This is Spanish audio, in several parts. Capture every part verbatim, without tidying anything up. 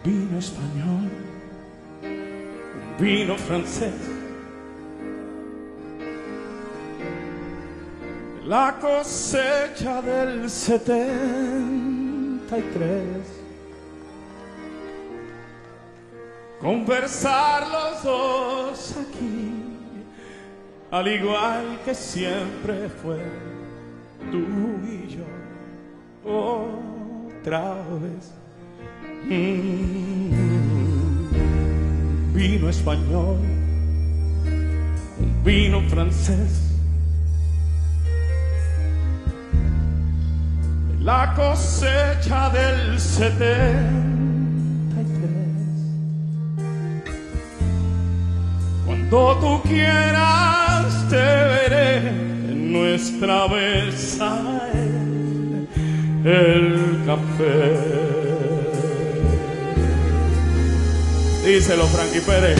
vino español, un vino francés, la cosecha del setenta y tres. Conversar los dos aquí, al igual que siempre fue, tú y yo, otra vez. Mm, vino español, un vino francés, la cosecha del setenta y tres. Cuando tú quieras te veré en nuestra mesa el, el café. Díselo, Frankie Pérez.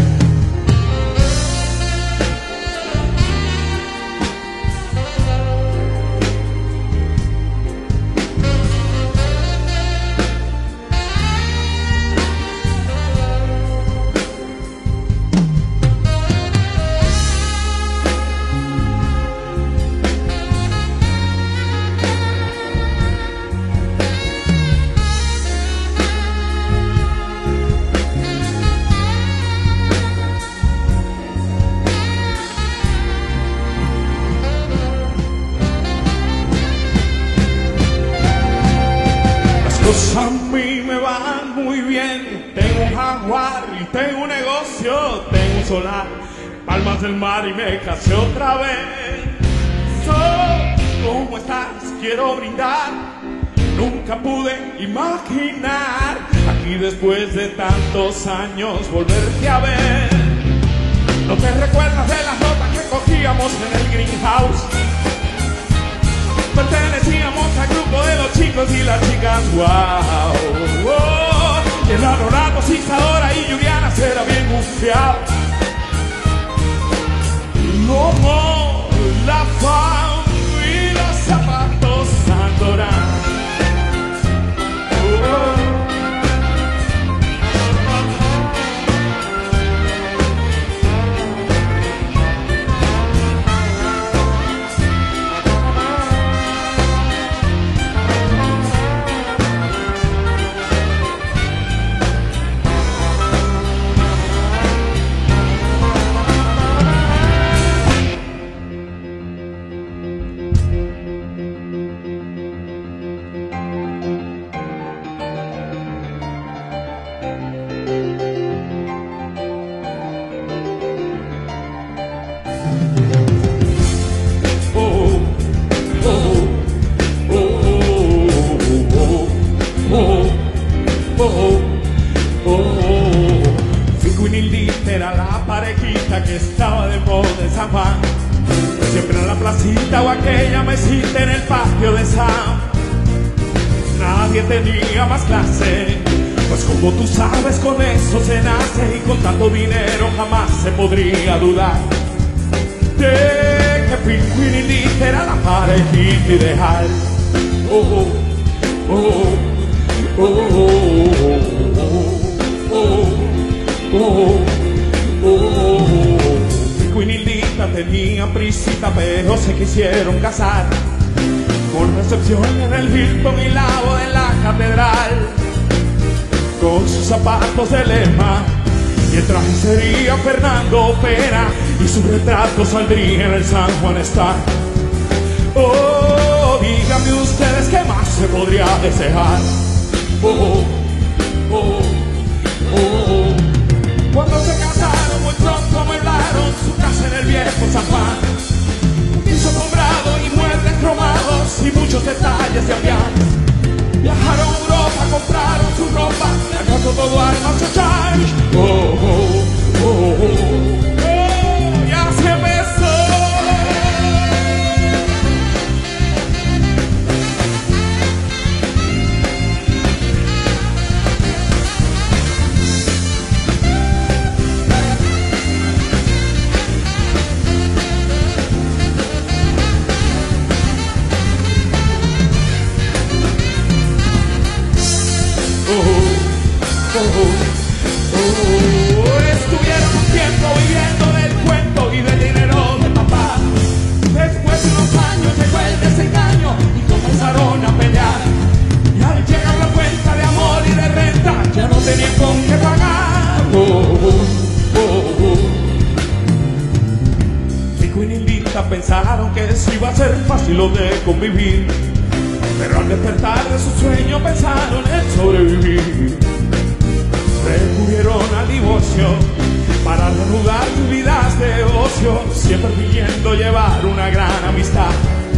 A mí me van muy bien, tengo un jaguar y tengo un negocio, tengo un solar, palmas del mar y me casé otra vez. So, ¿cómo estás? Quiero brindar, nunca pude imaginar aquí después de tantos años volverte a ver. ¿No te recuerdas de las notas que cogíamos en el greenhouse? Pertenecíamos al grupo de los chicos y las chicas, wow, wow. Y el Honorato, Isadora y Juliana será bien buceado. Como la fama y los zapatos Sandora. Oh. Era la parejita que estaba de moda en San Juan, siempre en la placita o aquella mesita en el patio de San. Nadie tenía más clase, pues como tú sabes con eso se nace, y con tanto dinero jamás se podría dudar de que Pingüín y Lita era la parejita ideal. Oh, oh, oh, oh, oh, oh, oh, oh, oh. Oh, Pingüín y Lita tenían prisita, pero se quisieron casar, con recepción en el Hilton y la boda en la catedral, con sus zapatos de lema, y el traje sería Fernando Pera, y su retrato saldría en el San Juan Star. Oh, díganme ustedes qué más se podría desear. Oh, oh, oh, oh, oh. Cuando se casaron muy pronto amueblaron su casa en el viejo San Juan, un piso comprado y muebles cromados y muchos detalles de avión. Viajaron a Europa, compraron su ropa, acaso todo al machochar. Oh, oh, oh, oh, oh, oh, y así empezó. oh, oh. Estuvieron un tiempo viviendo del cuento y del dinero de papá. Después de unos años llegó el desengaño y comenzaron a pelear. Y al llegar la cuenta de amor y de renta ya no tenían con qué pagar. Oh, oh, oh, oh. Rico y Nilita pensaron que eso iba a ser fácil lo de convivir, pero al despertar de su sueño pensaron en sobrevivir. Recurrieron al divorcio para reanudar sus vidas de ocio, siempre pidiendo llevar una gran amistad.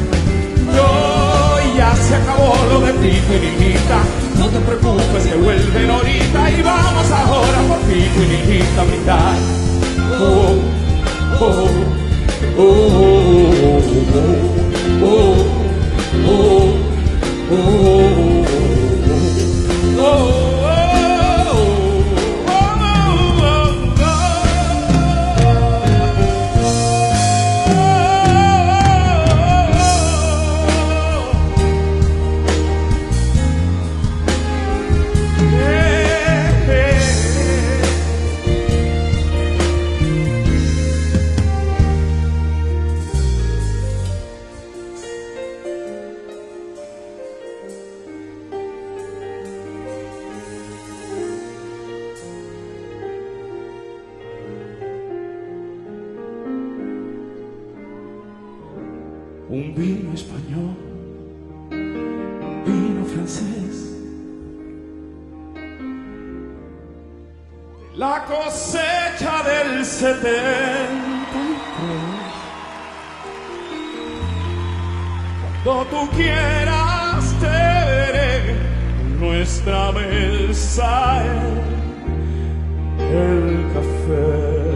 Hoy ya se acabó lo de Pico y Nilita, no te preocupes que vuelven ahorita y vamos ahora por Pico y Nilita a brindar. Oh, oh, oh, oh, oh, oh, oh, oh, oh, oh, oh, oh. Un vino español, vino francés, la cosecha del setenta y tres. Cuando tú quieras te veré en nuestra mesa el, el café.